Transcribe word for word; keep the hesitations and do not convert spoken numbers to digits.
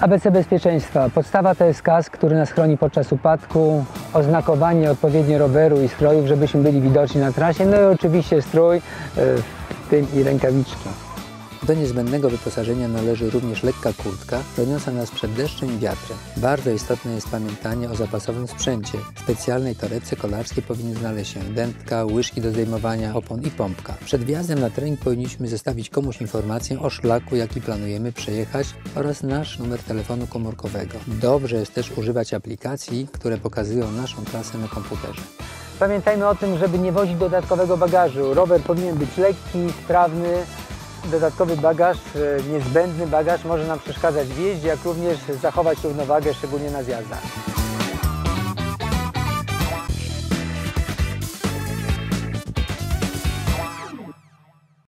A B C bezpieczeństwa. Podstawa to jest kask, który nas chroni podczas upadku, oznakowanie odpowiednio roweru i strojów, żebyśmy byli widoczni na trasie, no i oczywiście strój, w tym i rękawiczki. Do niezbędnego wyposażenia należy również lekka kurtka, chroniąca nas przed deszczem i wiatrem. Bardzo istotne jest pamiętanie o zapasowym sprzęcie. W specjalnej torebce kolarskiej powinny znaleźć się dętka, łyżki do zdejmowania opon i pompka. Przed wjazdem na trening powinniśmy zostawić komuś informację o szlaku, jaki planujemy przejechać, oraz nasz numer telefonu komórkowego. Dobrze jest też używać aplikacji, które pokazują naszą trasę na komputerze. Pamiętajmy o tym, żeby nie wozić dodatkowego bagażu. Rower powinien być lekki, sprawny. Dodatkowy bagaż, niezbędny bagaż może nam przeszkadzać w jeździe, jak również zachować równowagę, szczególnie na zjazdach.